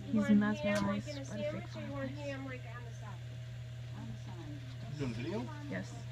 He's mesmerized by the fake fireplace. You doing video? Yes.